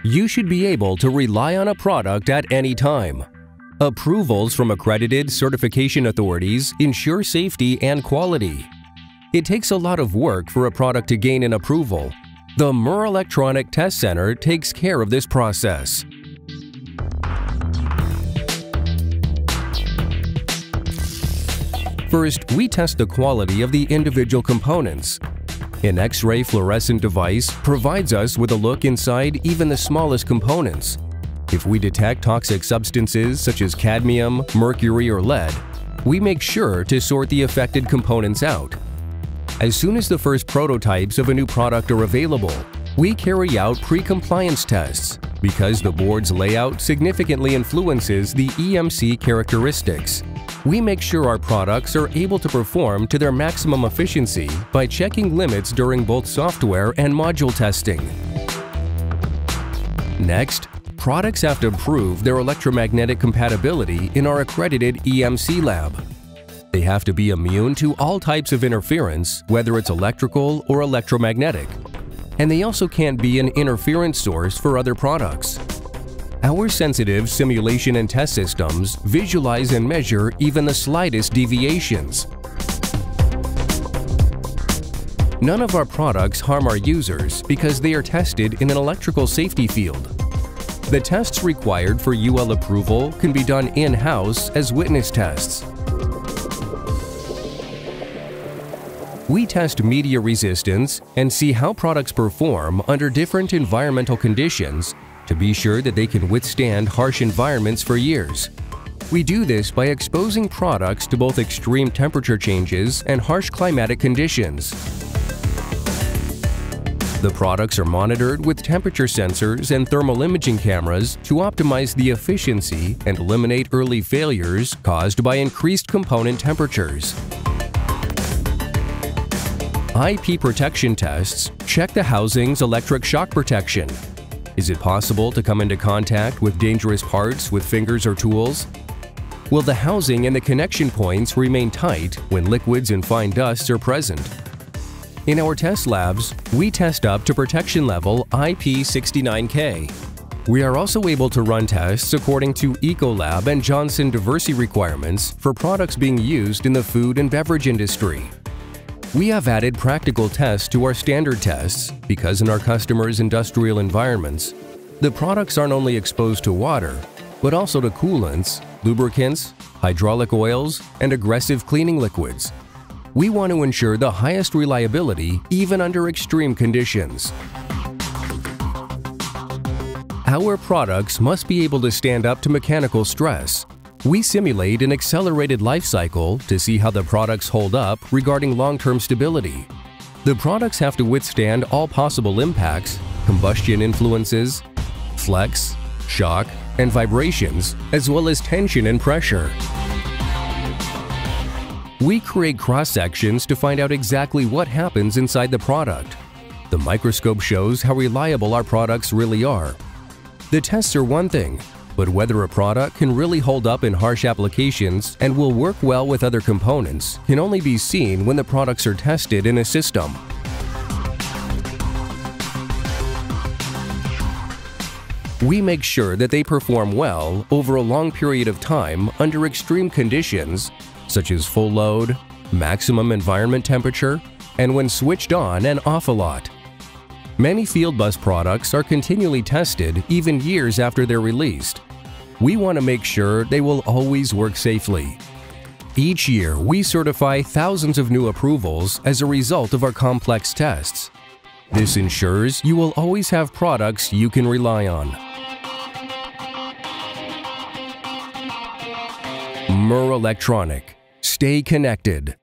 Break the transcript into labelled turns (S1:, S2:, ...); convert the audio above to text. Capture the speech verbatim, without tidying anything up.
S1: You should be able to rely on a product at any time. Approvals from accredited certification authorities ensure safety and quality. It takes a lot of work for a product to gain an approval. The Murrelektronik Test Center takes care of this process. First, we test the quality of the individual components. An X-ray fluorescent device provides us with a look inside even the smallest components. If we detect toxic substances such as cadmium, mercury, or lead, we make sure to sort the affected components out. As soon as the first prototypes of a new product are available, we carry out pre-compliance tests because the board's layout significantly influences the E M C characteristics. We make sure our products are able to perform to their maximum efficiency by checking limits during both software and module testing. Next, products have to prove their electromagnetic compatibility in our accredited E M C lab. They have to be immune to all types of interference, whether it's electrical or electromagnetic. And they also can't be an interference source for other products. Our sensitive simulation and test systems visualize and measure even the slightest deviations. None of our products harm our users because they are tested in an electrical safety field. The tests required for U L approval can be done in-house as witness tests. We test media resistance and see how products perform under different environmental conditions to be sure that they can withstand harsh environments for years. We do this by exposing products to both extreme temperature changes and harsh climatic conditions. The products are monitored with temperature sensors and thermal imaging cameras to optimize the efficiency and eliminate early failures caused by increased component temperatures. I P protection tests check the housing's electric shock protection. Is it possible to come into contact with dangerous parts with fingers or tools? Will the housing and the connection points remain tight when liquids and fine dusts are present? In our test labs, we test up to protection level I P sixty-nine K. We are also able to run tests according to Ecolab and Johnson diversity requirements for products being used in the food and beverage industry. We have added practical tests to our standard tests because in our customers' industrial environments, the products aren't only exposed to water, but also to coolants, lubricants, hydraulic oils, and aggressive cleaning liquids. We want to ensure the highest reliability even under extreme conditions. Our products must be able to stand up to mechanical stress. We simulate an accelerated life cycle to see how the products hold up regarding long-term stability. The products have to withstand all possible impacts, combustion influences, flex, shock, and vibrations, as well as tension and pressure. We create cross-sections to find out exactly what happens inside the product. The microscope shows how reliable our products really are. The tests are one thing, but whether a product can really hold up in harsh applications and will work well with other components can only be seen when the products are tested in a system. We make sure that they perform well over a long period of time under extreme conditions such as full load, maximum environment temperature, and when switched on and off a lot. Many field bus products are continually tested even years after they're released. We want to make sure they will always work safely. Each year, we certify thousands of new approvals as a result of our complex tests. This ensures you will always have products you can rely on. Murrelektronik. Stay connected.